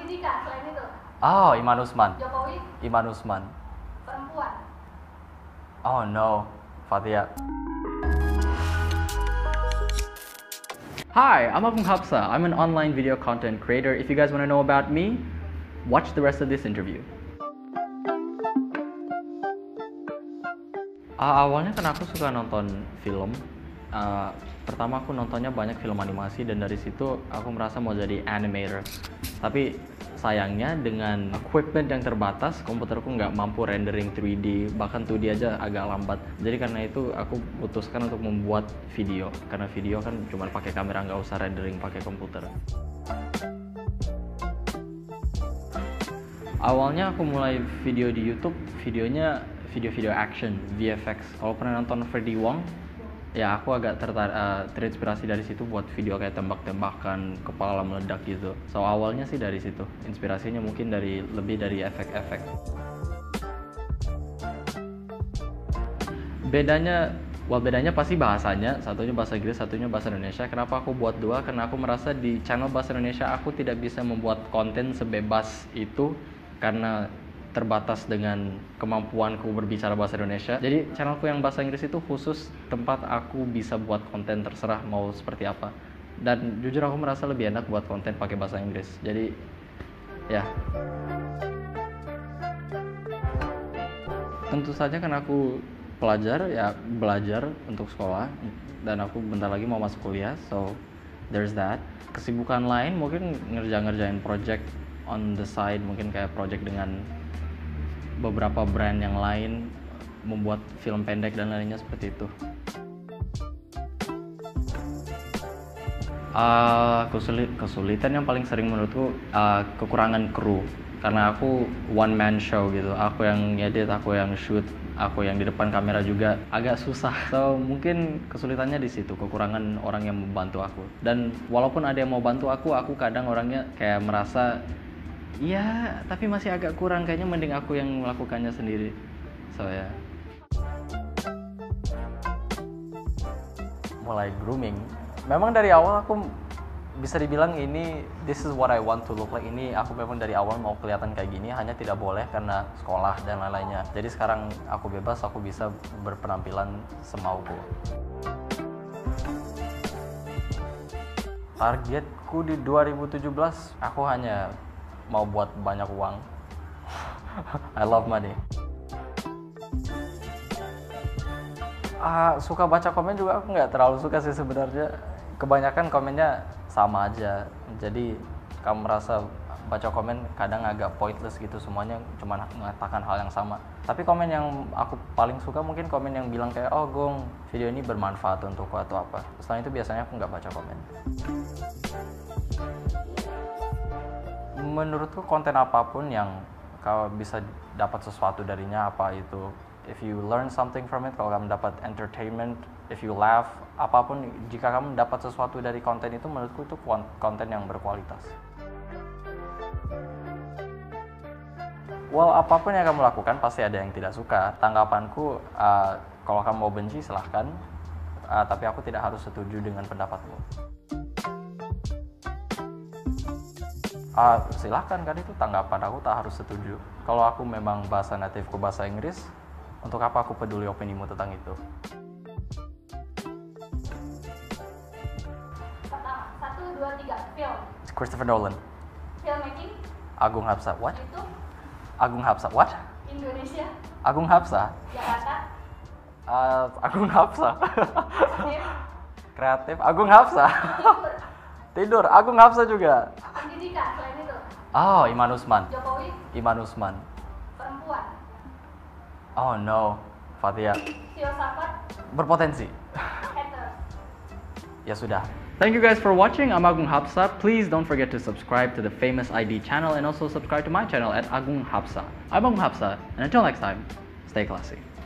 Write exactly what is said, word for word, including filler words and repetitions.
Pendidikan selain itu. Oh, Iman Usman. Jokowi. Iman Usman. Perempuan. Oh no, Fathia. Hi, I'm Agung Hapsa. I'm an online video content creator. If you guys want to know about me, watch the rest of this interview. Uh, awalnya kan aku suka nonton film. Uh, pertama aku nontonnya banyak film animasi dan dari situ aku merasa mau jadi animator. Tapi sayangnya dengan equipment yang terbatas, komputerku nggak mampu rendering three D, bahkan two D aja agak lambat. Jadi karena itu aku putuskan untuk membuat video, karena video kan cuma pakai kamera, nggak usah rendering pakai komputer. Awalnya aku mulai video di YouTube, videonya video-video action, V F X. Kalau pernah nonton Freddie Wong, ya aku agak tertar, uh, terinspirasi dari situ buat video kayak tembak-tembakan, kepala meledak gitu. So awalnya sih dari situ, inspirasinya mungkin dari lebih dari efek-efek. Bedanya, well bedanya pasti bahasanya, satunya bahasa Inggris, satunya bahasa Indonesia. Kenapa aku buat dua? Karena aku merasa di channel bahasa Indonesia aku tidak bisa membuat konten sebebas itu karena terbatas dengan kemampuanku berbicara bahasa Indonesia. Jadi channelku yang bahasa Inggris itu khusus tempat aku bisa buat konten terserah mau seperti apa. Dan jujur aku merasa lebih enak buat konten pakai bahasa Inggris. Jadi ya. Tentu saja kan aku pelajar, ya belajar untuk sekolah dan aku bentar lagi mau masuk kuliah. So there's that. Kesibukan lain mungkin ngerjain-ngerjain project on the side, mungkin kayak project dengan beberapa brand yang lain, membuat film pendek dan lainnya seperti itu. Uh, kesulit, kesulitan yang paling sering menurutku uh, kekurangan kru, karena aku one man show gitu. Aku yang ngedit, aku yang shoot, aku yang di depan kamera juga agak susah. So mungkin kesulitannya di situ, kekurangan orang yang membantu aku. Dan walaupun ada yang mau bantu aku, aku kadang orangnya kayak merasa iya, tapi masih agak kurang, kayaknya mending aku yang melakukannya sendiri. So ya. Yeah. Mulai grooming. Memang dari awal aku bisa dibilang ini this is what I want to look like. Ini aku memang dari awal mau kelihatan kayak gini, hanya tidak boleh karena sekolah dan lain-lainnya. Jadi sekarang aku bebas, aku bisa berpenampilan semauku. Targetku di dua ribu tujuh belas aku hanya mau buat banyak uang. I love money. Ah, suka baca komen juga aku nggak terlalu suka sih sebenarnya. Kebanyakan komennya sama aja. Jadi kamu merasa baca komen kadang agak pointless gitu, semuanya cuma mengatakan hal yang sama. Tapi komen yang aku paling suka mungkin komen yang bilang kayak, oh Gong, video ini bermanfaat untukku atau apa. Setelah itu biasanya aku nggak baca komen. Menurutku konten apapun yang kau bisa dapat sesuatu darinya, apa itu, if you learn something from it, kalau kamu dapat entertainment, if you laugh, apapun, jika kamu dapat sesuatu dari konten itu, menurutku itu konten yang berkualitas. Well, apapun yang kamu lakukan pasti ada yang tidak suka. Tanggapanku, uh, kalau kamu mau benci silahkan, uh, tapi aku tidak harus setuju dengan pendapatmu. Uh, silahkan, kan itu tanggapan, aku tak harus setuju. Kalau aku memang bahasa natifku bahasa Inggris, untuk apa aku peduli opinimu tentang itu? Pertama, satu, dua, tiga, film. Christopher Nolan. Filmmaking. Agung Hapsa. What? YouTube. Agung Hapsa. What? Indonesia. Agung Hapsa. Jakarta. Uh, Agung Hapsa. Kreatif. Kreatif. Agung Hapsa. Tidur. Tidur. Agung Hapsa juga. Pendidikan selain itu. Oh, Iman Usman. Jokowi. Iman Usman. Perempuan. Oh no, Fathia. Filsafat. Berpotensi. Haters. Ya sudah. Thank you guys for watching. I'm Agung Hapsa. Please don't forget to subscribe to the Famous I D channel and also subscribe to my channel at Agung Hapsa. I'm Agung Hapsa, and until next time, stay classy.